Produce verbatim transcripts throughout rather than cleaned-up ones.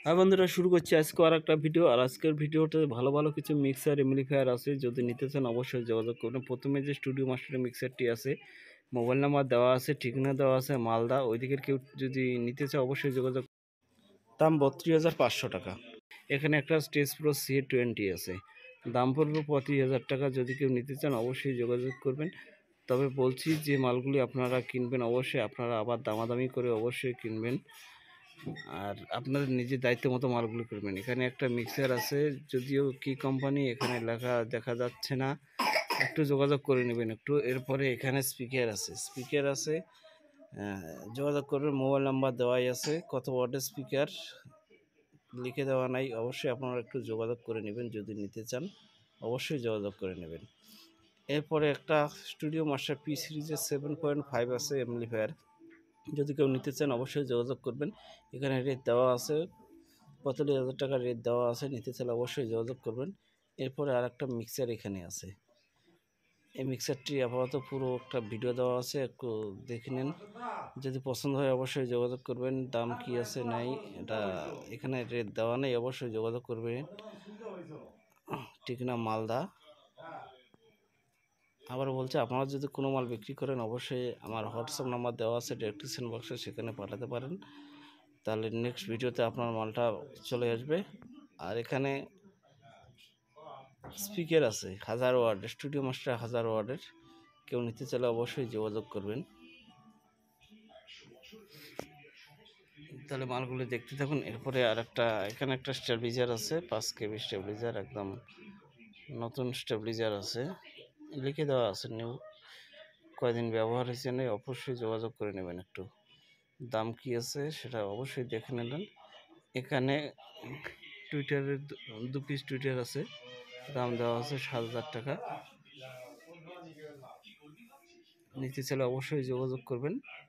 হ্যাঁ বন্ধুরা, শুরু করছি আজকে আর একটা ভিডিও। আর আজকের ভিডিওতে ভালো ভালো কিছু মিক্সার এমপ্লিফায়ার আছে, যদি নিতে চান অবশ্যই যোগাযোগ করবেন। প্রথমে যে স্টুডিও মাস্টারের মিক্সারটি আছে, মোবাইল নাম্বার দেওয়া আছে, ঠিকানা দেওয়া আছে, মালদা। ওই দিকের কেউ যদি নিতে চায় অবশ্যই যোগাযোগ। দাম বত্রিশ হাজার পাঁচশো টাকা। এখানে একটা স্টেজ প্রো সি টোয়েন্টি আছে, দাম পড়বে পঁয়ত্রিশ হাজার টাকা। যদি কেউ নিতে চান অবশ্যই যোগাযোগ করবেন। তবে বলছি যে মালগুলি আপনারা কিনবেন অবশ্যই আপনারা আবার দামাদামি করে অবশ্যই কিনবেন, আর আপনাদের নিজের দায়িত্ব মতো মালগুলো করবেন। এখানে একটা মিক্সার আছে, যদিও কি কোম্পানি এখানে লেখা দেখা যাচ্ছে না, একটু যোগাযোগ করে নেবেন একটু। এরপরে এখানে স্পিকার আছে, স্পিকার আছে যোগাযোগ করবেন। মোবাইল নাম্বার দেওয়াই আছে, কত ওয়াটের স্পিকার লিখে দেওয়া নাই, অবশ্যই আপনারা একটু যোগাযোগ করে নেবেন। যদি নিতে চান অবশ্যই যোগাযোগ করে নেবেন। এরপরে একটা স্টুডিও মাস্টার পি সিরিজের সেভেন পয়েন্ট ফাইভ আছে এমপ্লিফায়ার, যদি কেউ নিতে চান অবশ্যই যোগাযোগ করবেন। এখানে রেট দেওয়া আছে, পঁয়তাল্লিশ হাজার টাকা রেট দেওয়া আছে, নিতে চাইলে অবশ্যই যোগাযোগ করবেন। এরপরে আর একটা মিক্সার এখানে আছে, এই মিক্সারটি আপাতত পুরো একটা ভিডিও দেওয়া আছে, একটু দেখে নিন। যদি পছন্দ হয় অবশ্যই যোগাযোগ করবেন। দাম কি আছে নাই এটা এখানে রেট দেওয়া নেই, অবশ্যই যোগাযোগ করবেন। ঠিকানা মালদা। আবার বলছে, আপনারা যদি কোনো মাল বিক্রি করেন অবশ্যই আমার হোয়াটসঅ্যাপ নাম্বার দেওয়া আছে ডেসক্রিপশন বক্সে, সেখানে পাঠাতে পারেন। তাহলে নেক্সট ভিডিওতে আপনার মালটা চলে আসবে। আর এখানে স্পিকার আছে হাজার ওয়ার্ডের, স্টুডিও মাস্টার হাজার ওয়ার্ডের, কেউ নিতে চাইলে অবশ্যই যোগাযোগ করবেন। তাহলে মালগুলো দেখতে থাকুন। এরপরে আর একটা এখানে একটা স্টেবিলাইজার আছে, পাঁচ কেবি স্টেবিলাইজার, একদম নতুন স্টেবিলাইজার আছে, লিখে দেওয়া আছে নিউ, কয়দিন ব্যবহার হয়েছে নেই, অবশ্যই যোগাযোগ করে নেবেন একটু। দাম কি আছে সেটা অবশ্যই দেখে নিলেন। এখানে টুইটারের দু পিস টুইটার আছে, দাম দেওয়া আছে সাত হাজার টাকা, নিতে চাইলে অবশ্যই যোগাযোগ করবেন।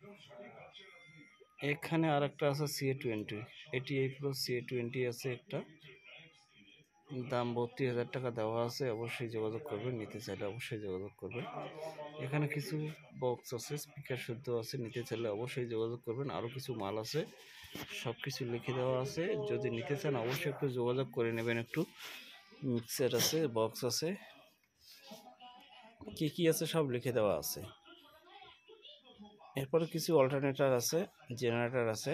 এখানে আর একটা আছে সি এ টোয়েন্টি, এটি এই প্রো সি এ টোয়েন্টি আছে একটা, দাম বত্রিশ হাজার টাকা দেওয়া আছে, অবশ্যই যোগাযোগ করবেন। নিতে চাইলে অবশ্যই যোগাযোগ করবেন। এখানে কিছু বক্স আছে, স্পিকার শুদ্ধ আছে, নিতে চাইলে অবশ্যই যোগাযোগ করবেন। আরও কিছু মাল আছে, সব কিছু লিখে দেওয়া আছে, যদি নিতে চান অবশ্যই একটু যোগাযোগ করে নেবেন একটু। মিক্সার আছে, বক্স আছে, কী কী আছে সব লিখে দেওয়া আছে। এরপরে কিছু অল্টারনেটর আছে, জেনারেটর আছে,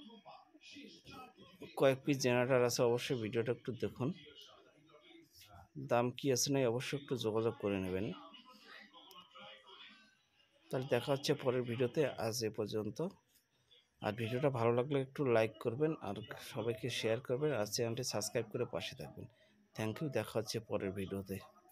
কয়েক পিস জেনারেটর আছে, অবশ্যই ভিডিওটা একটু দেখুন। দাম কি আছে নাই অবশ্যই একটু যোগাযোগ করে নেবেন। তাহলে দেখা হচ্ছে পরের ভিডিওতে, আজ এ পর্যন্ত। আর ভিডিওটা ভালো লাগলে একটু লাইক করবেন, আর সবাইকে শেয়ার করবেন, আর চ্যানেলটি সাবস্ক্রাইব করে পাশে থাকবেন। থ্যাংক ইউ, দেখা হচ্ছে পরের ভিডিওতে।